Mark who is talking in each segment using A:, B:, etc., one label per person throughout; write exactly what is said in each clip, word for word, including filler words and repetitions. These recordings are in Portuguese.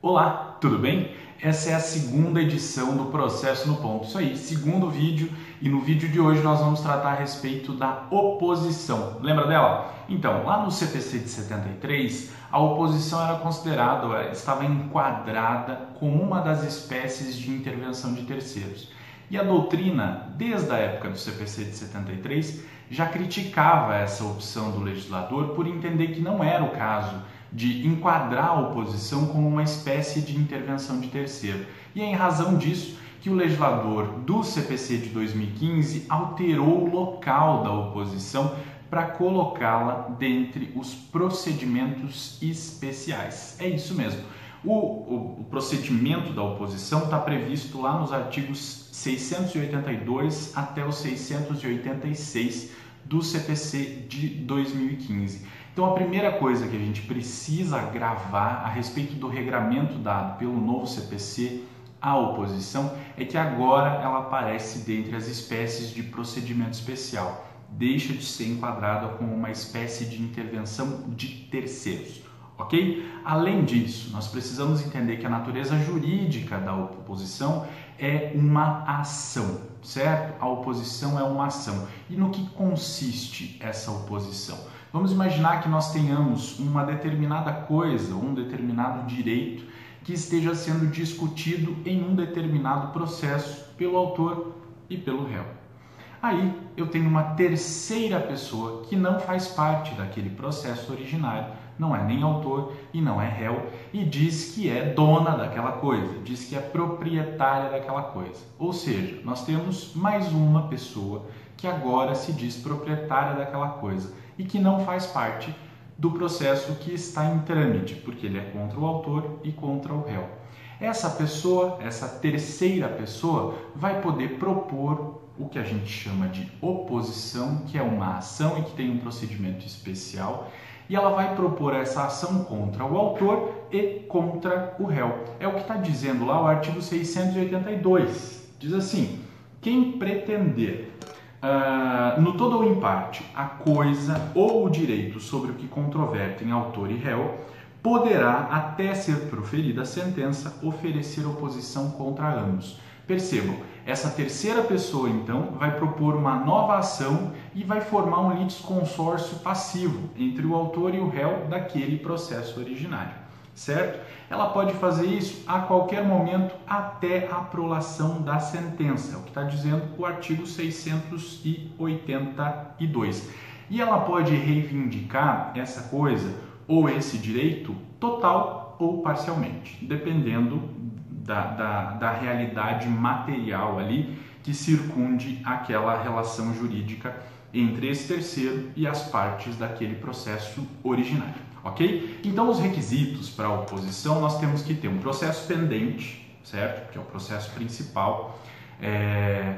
A: Olá, tudo bem? Essa é a segunda edição do Processo no Ponto. Isso aí, segundo vídeo, e no vídeo de hoje nós vamos tratar a respeito da oposição. Lembra dela? Então, lá no C P C de setenta e três, a oposição era considerada, estava enquadrada como uma das espécies de intervenção de terceiros. E a doutrina, desde a época do C P C de setenta e três, já criticava essa opção do legislador por entender que não era o caso de enquadrar a oposição como uma espécie de intervenção de terceiro. E é em razão disso que o legislador do C P C de dois mil e quinze alterou o local da oposição para colocá-la dentre os procedimentos especiais. É isso mesmo. O, o, o procedimento da oposição está previsto lá nos artigos seiscentos e oitenta e dois até os seiscentos e oitenta e seis do C P C de dois mil e quinze. Então, a primeira coisa que a gente precisa gravar a respeito do regramento dado pelo novo C P C à oposição é que agora ela aparece dentre as espécies de procedimento especial. Deixa de ser enquadrada como uma espécie de intervenção de terceiros, ok? Além disso, nós precisamos entender que a natureza jurídica da oposição é uma ação, certo? A oposição é uma ação. E no que consiste essa oposição? Vamos imaginar que nós tenhamos uma determinada coisa, um determinado direito que esteja sendo discutido em um determinado processo pelo autor e pelo réu. Aí eu tenho uma terceira pessoa que não faz parte daquele processo originário, não é nem autor e não é réu, e diz que é dona daquela coisa, diz que é proprietária daquela coisa. Ou seja, nós temos mais uma pessoa que agora se diz proprietária daquela coisa e que não faz parte do processo que está em trâmite, porque ele é contra o autor e contra o réu. Essa pessoa, essa terceira pessoa, vai poder propor o que a gente chama de oposição, que é uma ação e que tem um procedimento especial, e ela vai propor essa ação contra o autor e contra o réu. É o que está dizendo lá o artigo seiscentos e oitenta e dois. Diz assim: quem pretender, uh, no todo ou em parte, a coisa ou o direito sobre o que controvertem autor e réu, poderá, até ser proferida a sentença, oferecer oposição contra ambos. Percebam, essa terceira pessoa, então, vai propor uma nova ação e vai formar um litisconsórcio passivo entre o autor e o réu daquele processo originário, certo? Ela pode fazer isso a qualquer momento até a prolação da sentença, é o que está dizendo o artigo seiscentos e oitenta e dois. E ela pode reivindicar essa coisa ou esse direito total ou parcialmente, dependendo Da, da, da realidade material ali que circunde aquela relação jurídica entre esse terceiro e as partes daquele processo originário, ok? Então, os requisitos para a oposição, nós temos que ter um processo pendente, certo? Que é o processo principal. É...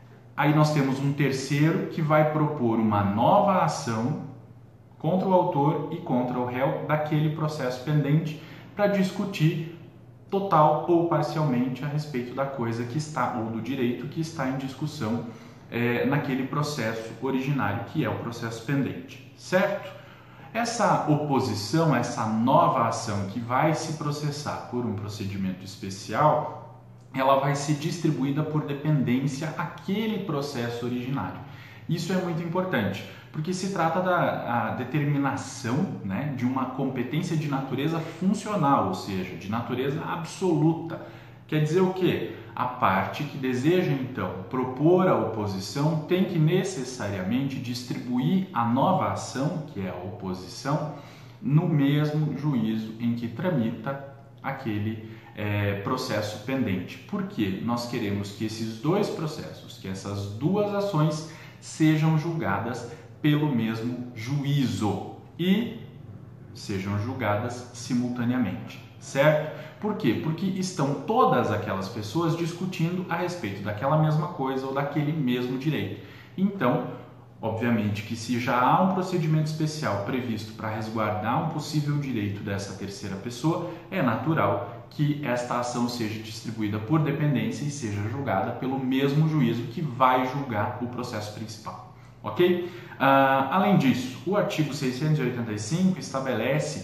A: Aí nós temos um terceiro que vai propor uma nova ação contra o autor e contra o réu daquele processo pendente para discutir total ou parcialmente a respeito da coisa que está, ou do direito que está em discussão é, naquele processo originário, que é o processo pendente, certo? Essa oposição, essa nova ação que vai se processar por um procedimento especial, ela vai ser distribuída por dependência àquele processo originário. Isso é muito importante, porque se trata da a determinação, né, de uma competência de natureza funcional, ou seja, de natureza absoluta. Quer dizer o quê? A parte que deseja, então, propor a oposição tem que necessariamente distribuir a nova ação, que é a oposição, no mesmo juízo em que tramita aquele é, processo pendente. Por quê? Nós queremos que esses dois processos, que essas duas ações, sejam julgadas pelo mesmo juízo e sejam julgadas simultaneamente, certo? Por quê? Porque estão todas aquelas pessoas discutindo a respeito daquela mesma coisa ou daquele mesmo direito. Então, obviamente que se já há um procedimento especial previsto para resguardar um possível direito dessa terceira pessoa, é natural que esta ação seja distribuída por dependência e seja julgada pelo mesmo juízo que vai julgar o processo principal, ok? Uh, além disso, o artigo seiscentos e oitenta e cinco estabelece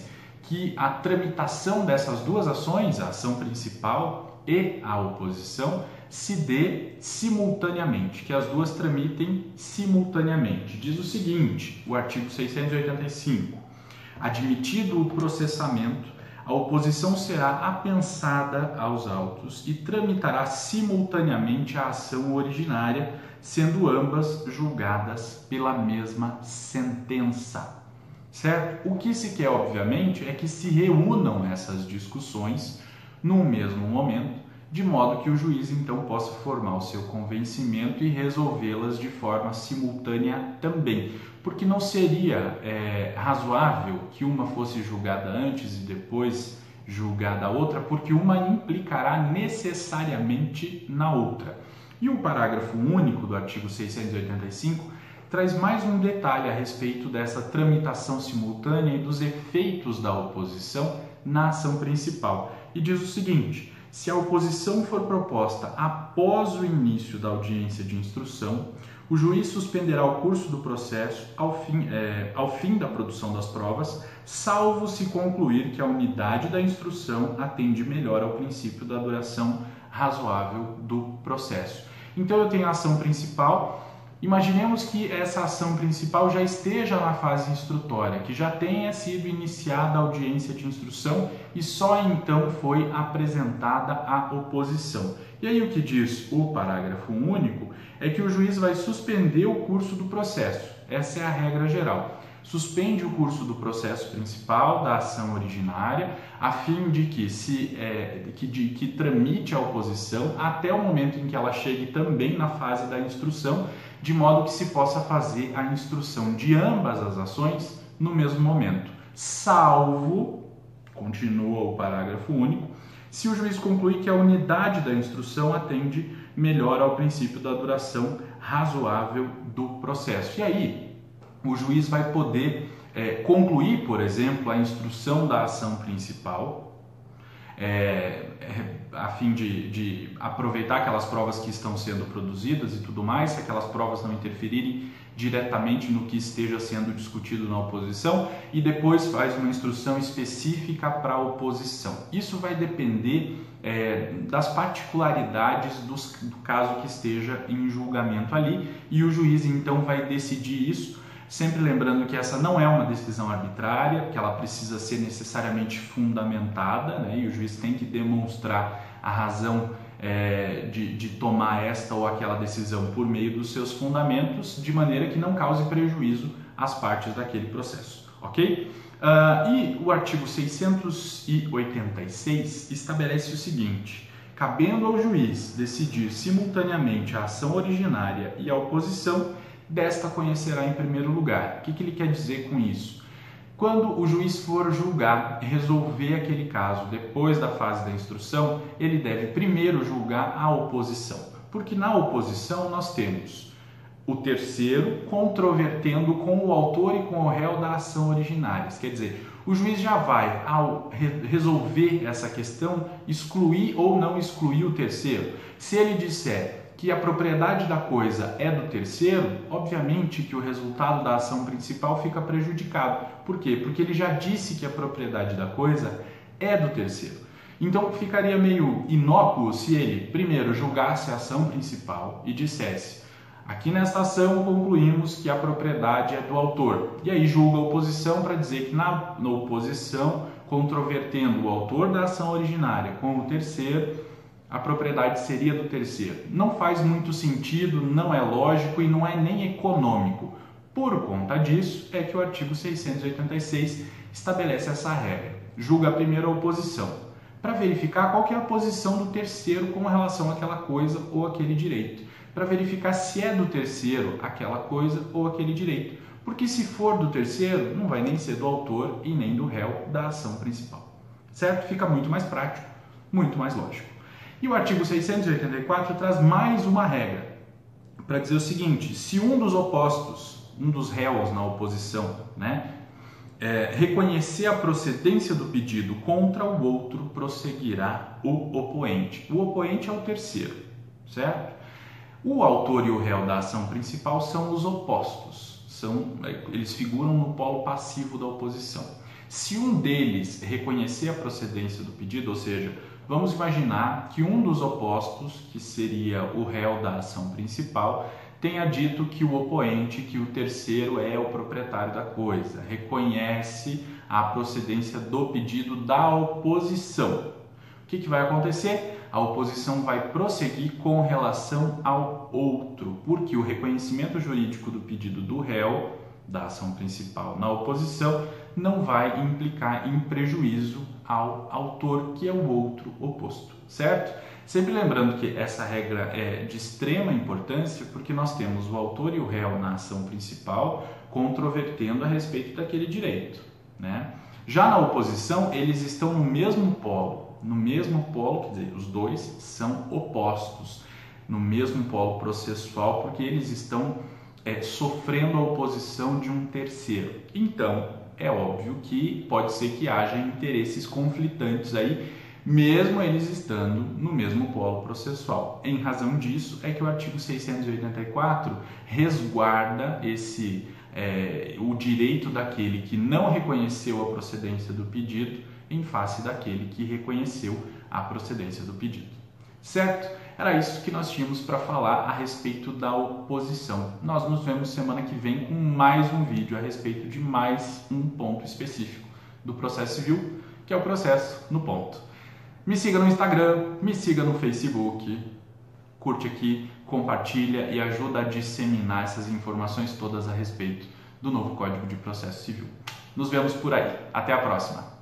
A: que a tramitação dessas duas ações, a ação principal e a oposição, se dê simultaneamente, que as duas tramitem simultaneamente. Diz o seguinte, o artigo seiscentos e oitenta e cinco, admitido o processamento, a oposição será apensada aos autos e tramitará simultaneamente a ação originária, sendo ambas julgadas pela mesma sentença. Certo? O que se quer, obviamente, é que se reúnam essas discussões no mesmo momento, de modo que o juiz então possa formar o seu convencimento e resolvê-las de forma simultânea também, porque não seria é, razoável que uma fosse julgada antes e depois julgada a outra, porque uma implicará necessariamente na outra. E o parágrafo único do artigo seiscentos e oitenta e cinco traz mais um detalhe a respeito dessa tramitação simultânea e dos efeitos da oposição na ação principal. E diz o seguinte: se a oposição for proposta após o início da audiência de instrução, o juiz suspenderá o curso do processo ao fim, é, ao fim da produção das provas, salvo se concluir que a unidade da instrução atende melhor ao princípio da duração razoável do processo. Então eu tenho a ação principal. Imaginemos que essa ação principal já esteja na fase instrutória, que já tenha sido iniciada a audiência de instrução e só então foi apresentada a oposição. E aí o que diz o parágrafo único é que o juiz vai suspender o curso do processo. Essa é a regra geral. Suspende o curso do processo principal, da ação originária, a fim de que, se, é, que, de, que tramite a oposição até o momento em que ela chegue também na fase da instrução, de modo que se possa fazer a instrução de ambas as ações no mesmo momento, salvo, continua o parágrafo único, se o juiz concluir que a unidade da instrução atende melhor ao princípio da duração razoável do processo. E aí, o juiz vai poder é, concluir, por exemplo, a instrução da ação principal, é, é, a fim de, de aproveitar aquelas provas que estão sendo produzidas e tudo mais, se aquelas provas não interferirem diretamente no que esteja sendo discutido na oposição, e depois faz uma instrução específica para a oposição. Isso vai depender é, das particularidades dos, do caso que esteja em julgamento ali, e o juiz então vai decidir isso, sempre lembrando que essa não é uma decisão arbitrária, que ela precisa ser necessariamente fundamentada, né? E o juiz tem que demonstrar a razão é, de, de tomar esta ou aquela decisão por meio dos seus fundamentos, de maneira que não cause prejuízo às partes daquele processo, ok? Uh, e o artigo seiscentos e oitenta e seis estabelece o seguinte: cabendo ao juiz decidir simultaneamente a ação originária e a oposição, desta conhecerá em primeiro lugar. O que, que ele quer dizer com isso? Quando o juiz for julgar, resolver aquele caso depois da fase da instrução, ele deve primeiro julgar a oposição, porque na oposição nós temos o terceiro controvertendo com o autor e com o réu da ação originárias. Quer dizer, o juiz já vai, ao resolver essa questão, excluir ou não excluir o terceiro. Se ele disser que a propriedade da coisa é do terceiro, obviamente que o resultado da ação principal fica prejudicado. Por quê? Porque ele já disse que a propriedade da coisa é do terceiro. Então ficaria meio inócuo se ele primeiro julgasse a ação principal e dissesse: aqui nesta ação concluímos que a propriedade é do autor. E aí julga a oposição para dizer que na, na oposição, controvertendo o autor da ação originária com o terceiro, a propriedade seria do terceiro. Não faz muito sentido, não é lógico e não é nem econômico. Por conta disso é que o artigo seiscentos e oitenta e seis estabelece essa regra. Julga primeiro a oposição, para verificar qual que é a posição do terceiro com relação àquela coisa ou aquele direito. Para verificar se é do terceiro aquela coisa ou aquele direito. Porque se for do terceiro, não vai nem ser do autor e nem do réu da ação principal. Certo? Fica muito mais prático, muito mais lógico. E o artigo seiscentos e oitenta e quatro traz mais uma regra, para dizer o seguinte: se um dos opostos, um dos réus na oposição, né, é, reconhecer a procedência do pedido contra o outro, prosseguirá o opoente. O opoente é o terceiro, certo? O autor e o réu da ação principal são os opostos, são, eles figuram no polo passivo da oposição. Se um deles reconhecer a procedência do pedido, ou seja, vamos imaginar que um dos opostos, que seria o réu da ação principal, tenha dito que o opoente, que o terceiro é o proprietário da coisa, reconhece a procedência do pedido da oposição. O que, que vai acontecer? A oposição vai prosseguir com relação ao outro, porque o reconhecimento jurídico do pedido do réu, da ação principal na oposição, não vai implicar em prejuízo ao autor, que é o outro oposto, certo? Sempre lembrando que essa regra é de extrema importância, porque nós temos o autor e o réu na ação principal controvertendo a respeito daquele direito, né? Já na oposição, eles estão no mesmo polo, no mesmo polo, quer dizer, os dois são opostos, no mesmo polo processual, porque eles estão é, sofrendo a oposição de um terceiro. Então, é óbvio que pode ser que haja interesses conflitantes aí, mesmo eles estando no mesmo polo processual. Em razão disso, é que o artigo seiscentos e oitenta e quatro resguarda esse, é, o direito daquele que não reconheceu a procedência do pedido em face daquele que reconheceu a procedência do pedido. Certo? Era isso que nós tínhamos para falar a respeito da oposição. Nós nos vemos semana que vem com mais um vídeo a respeito de mais um ponto específico do processo civil, que é o processo no ponto. Me siga no Instagram, me siga no Facebook, curte aqui, compartilha e ajuda a disseminar essas informações todas a respeito do novo Código de Processo Civil. Nos vemos por aí. Até a próxima!